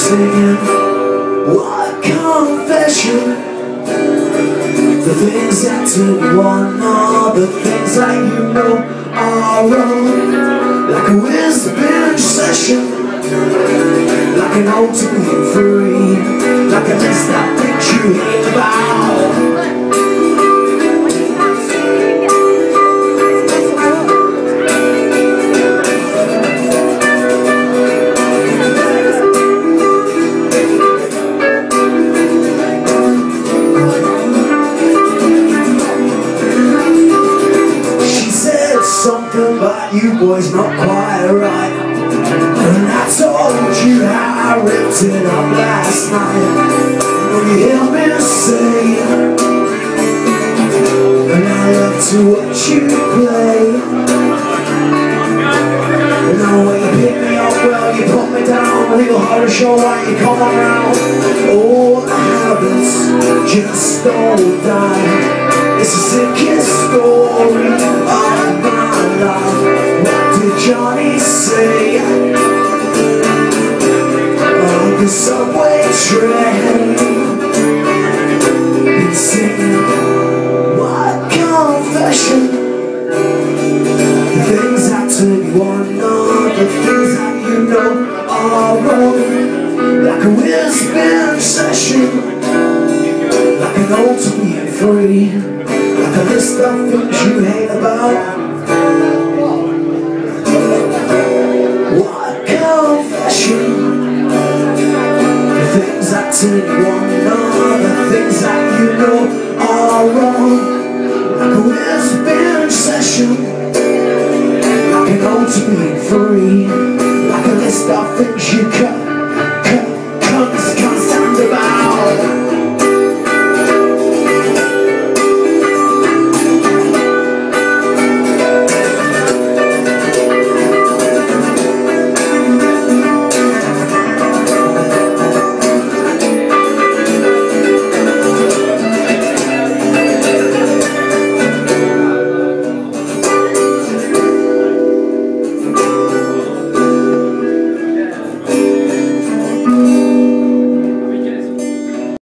singing. What confession? The things that turn you on are the things that you know are wrong. Like a wisdom binge session, like an ultimate free, like a list of things you hate about. Something about you boys not quite right, and I told you how I ripped it up last night. Will you hear me say, and I love to watch you play. And now when you pick me up, well you put me down, real horror show when you come around. All the habits just don't die. It's a sickest story of my life. What did Johnny say on the subway train? He's singing, what confession? The things that turn you on are the things that you know are wrong. Like a whiz-binge session, like an ultimate free, like a list of things you hate about. What confession? The things that turn you on are the things that you know are wrong. Like a whiz-binge session, like an ultimate free, like a list of things you